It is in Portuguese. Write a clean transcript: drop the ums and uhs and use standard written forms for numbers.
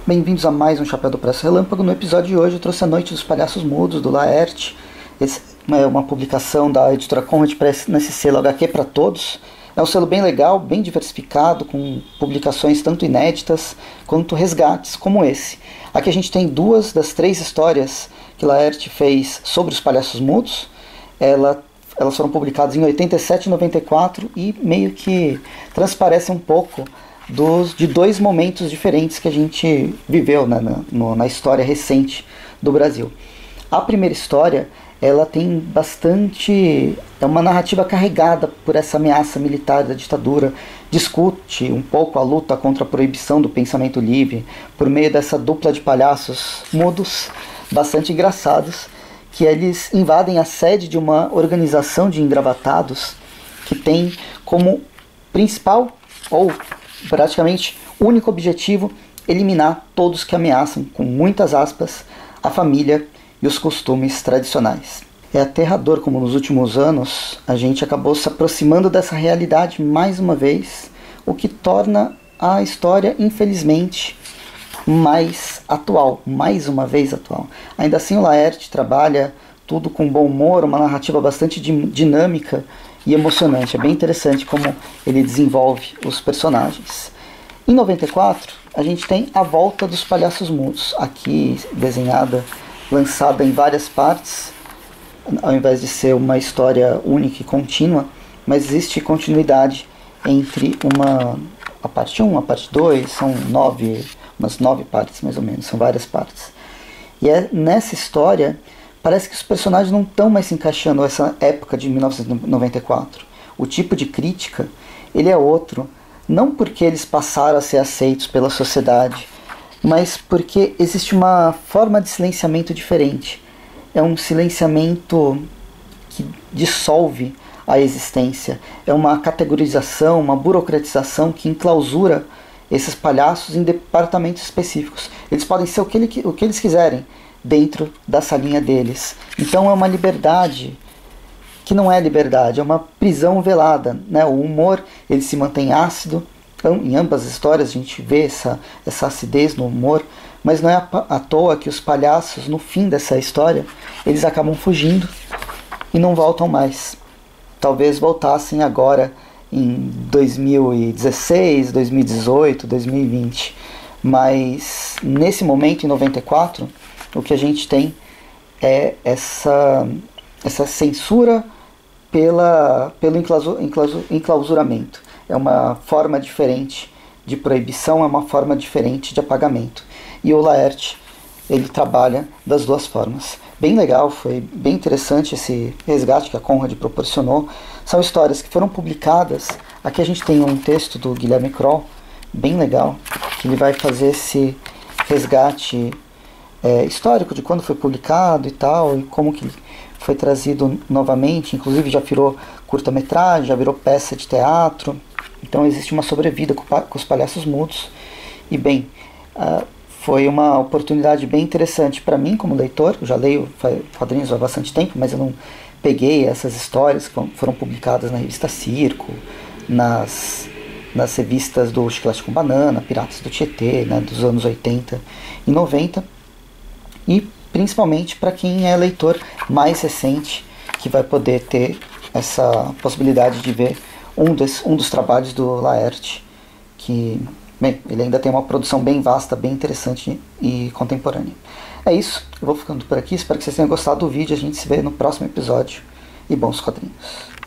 Bem-vindos a mais um Chapéu do Preço Relâmpago. No episódio de hoje eu trouxe A Noite dos Palhaços Mudos, do Laerte. Esse é uma publicação da editora Conrad Press nesse selo HQ para Todos. É um selo bem legal, bem diversificado, com publicações tanto inéditas quanto resgates como esse. Aqui a gente tem duas das três histórias que Laerte fez sobre os palhaços mudos. Elas foram publicadas em 87 e 94 e meio que transparecem um pouco de dois momentos diferentes que a gente viveu na história recente do Brasil. A primeira história, ela tem bastante... é uma narrativa carregada por essa ameaça militar da ditadura, discute um pouco a luta contra a proibição do pensamento livre por meio dessa dupla de palhaços mudos, bastante engraçados, que eles invadem a sede de uma organização de engravatados que tem como principal, ou praticamente único objetivo, eliminar todos que ameaçam, com muitas aspas, a família e os costumes tradicionais. É aterrador como nos últimos anos a gente acabou se aproximando dessa realidade mais uma vez, o que torna a história, infelizmente, mais atual, mais uma vez atual. Ainda assim o Laerte trabalha tudo com bom humor, uma narrativa bastante dinâmica e emocionante. É bem interessante como ele desenvolve os personagens. Em 94, a gente tem A Volta dos Palhaços Mudos, aqui desenhada, lançada em várias partes, ao invés de ser uma história única e contínua, mas existe continuidade entre a parte 1, a parte 2, são umas 9 partes mais ou menos, são várias partes. E nessa história, parece que os personagens não estão mais se encaixando nessa época de 1994. O tipo de crítica, ele é outro, não porque eles passaram a ser aceitos pela sociedade, mas porque existe uma forma de silenciamento diferente. É um silenciamento que dissolve a existência. É uma categorização, uma burocratização que enclausura esses palhaços em departamentos específicos. Eles podem ser o que eles quiserem dentro da salinha deles. Então é uma liberdade que não é liberdade, é uma prisão velada, né? O humor, ele se mantém ácido. Então, em ambas as histórias a gente vê essa acidez no humor, mas não é à toa que os palhaços, no fim dessa história, eles acabam fugindo e não voltam mais. Talvez voltassem agora em 2016, 2018, 2020. Mas nesse momento, em 94, o que a gente tem é essa censura pelo enclausuramento. É uma forma diferente de proibição, é uma forma diferente de apagamento. E o Laerte, ele trabalha das duas formas. Bem legal, foi bem interessante esse resgate que a Conrad proporcionou. São histórias que foram publicadas. Aqui a gente tem um texto do Guilherme Kroll, bem legal, que ele vai fazer esse resgate histórico de quando foi publicado e tal, e como que foi trazido novamente. Inclusive já virou curta-metragem, já virou peça de teatro. Então existe uma sobrevida com os palhaços mudos. E bem, foi uma oportunidade bem interessante para mim como leitor. Eu já leio quadrinhos há bastante tempo, mas eu não peguei essas histórias que foram publicadas na revista Circo, nas revistas do Chiclete com Banana, Piratas do Tietê, né, dos anos 80 e 90. E principalmente para quem é leitor mais recente, que vai poder ter essa possibilidade de ver um dos trabalhos do Laerte, que, bem, ele ainda tem uma produção bem vasta, bem interessante e contemporânea. É isso, eu vou ficando por aqui, espero que vocês tenham gostado do vídeo, a gente se vê no próximo episódio, e bons quadrinhos.